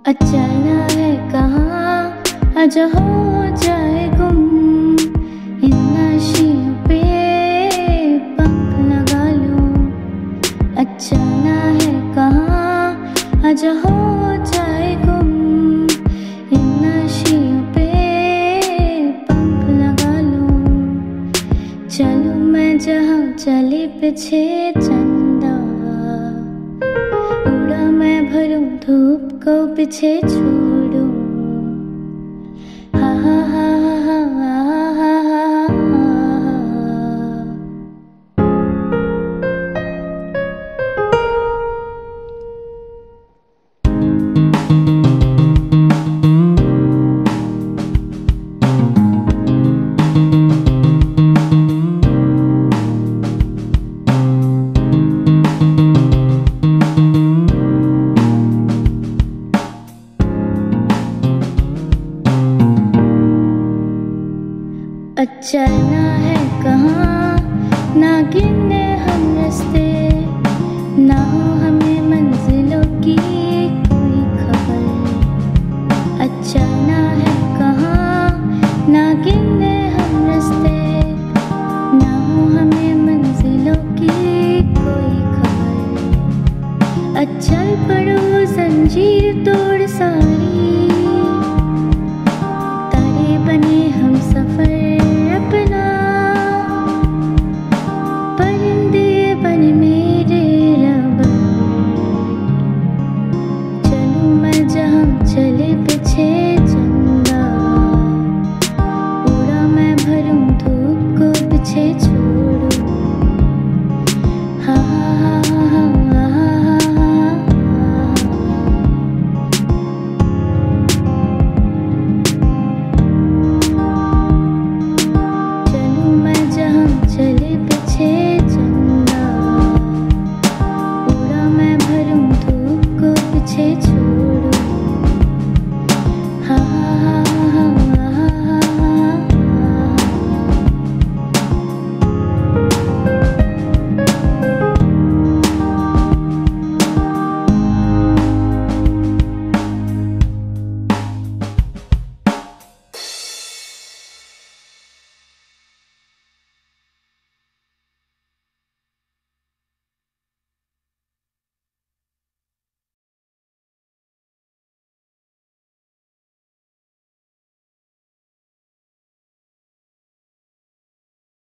चलना है कहाँ आजा हो जाए गुम, इन नशियों पे पंख लगा लो। चलना है कहाँ आजा हो जाए गुम, इन नशियों पे पंख लगा लो। चलो मैं जहाँ चले पीछे चंदा, उड़ा मैं भरूं धूप को पीछे छोड़ो। हा हा हा हा हा हा हा। चलना है कहाँ ना गिने हम रास्ते, ना हो हमें मंजिलों की कोई खबर। चलना है कहाँ ना गिने हम रास्ते, ना हो हमें मंजिलों की कोई खबर। चल पड़ो जंजीर तोड़ सारी, तारे बने हम सफर अपना, परिंदे बन मेरे रबर। चलूं मैं जहाँ चल